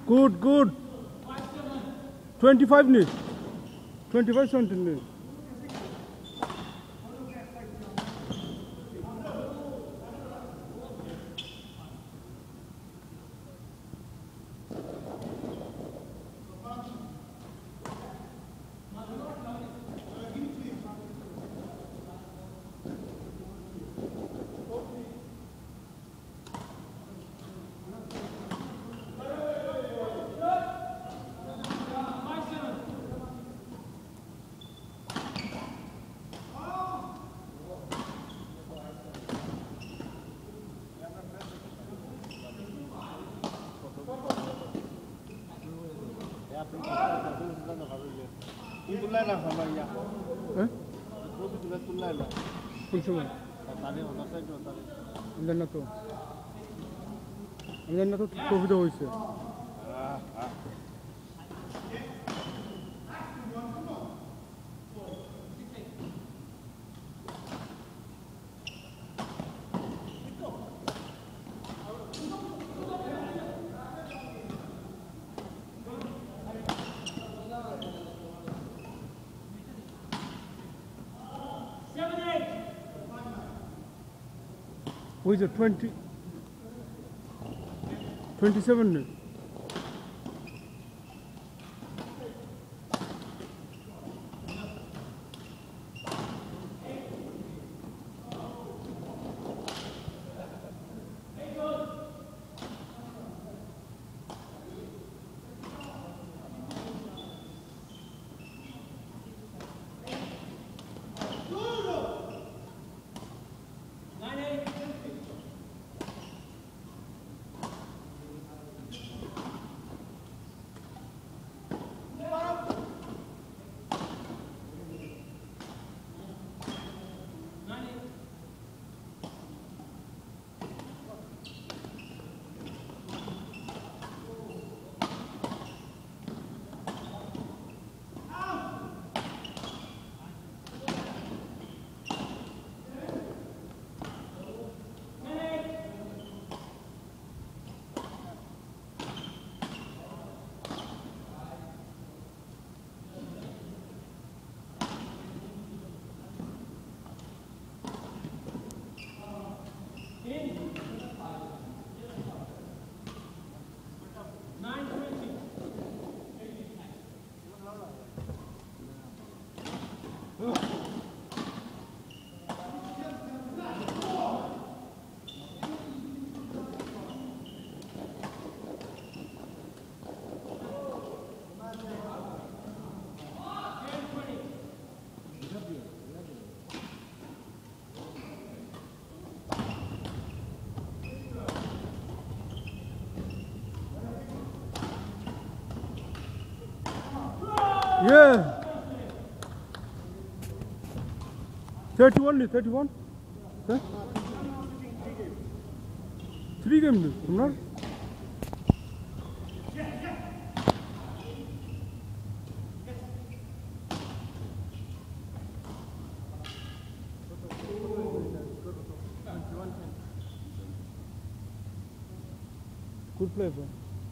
Good, good. 25 minutes. 25, 17 minutes. Profit হয়েছে Who is it? 20, 27 minutes. Yeah. 31 is 31? Huh? 3 games, not? Good play, bro.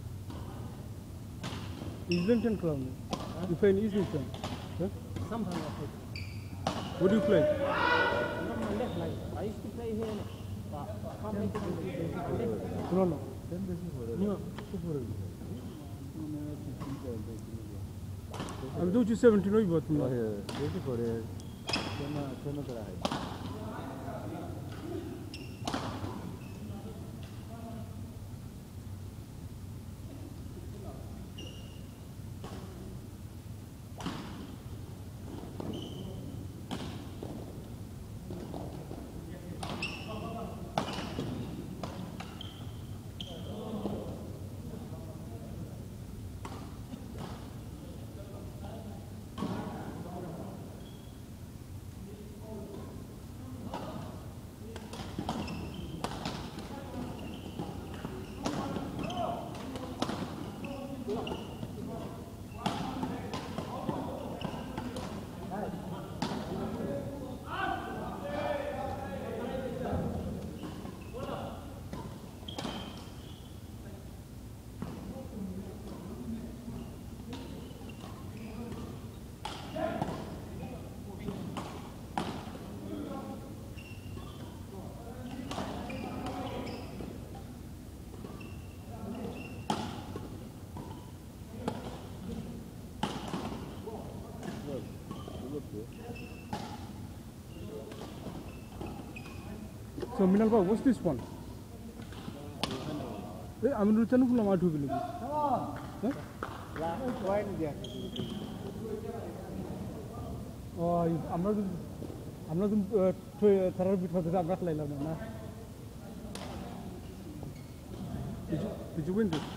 Islington club. You play in Islington? Huh? Sometimes I play. What do you play? Not my left, like I used to play here, but I can't make it on the left. No, no. No. I'm doing 17 no, but no. So Minalba, what's this one? I'm going to tell you to believe. Oh, I'm not going to therapy for the Agat Laila. Did you win this?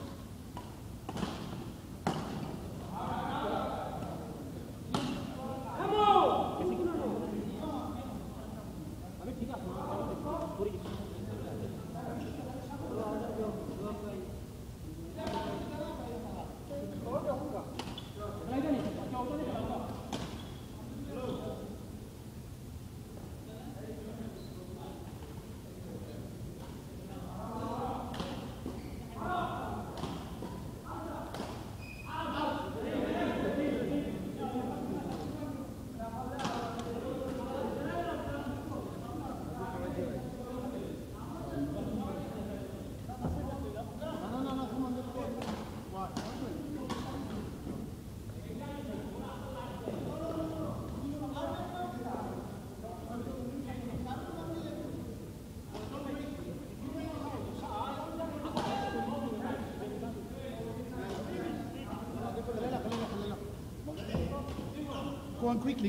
Go on quickly.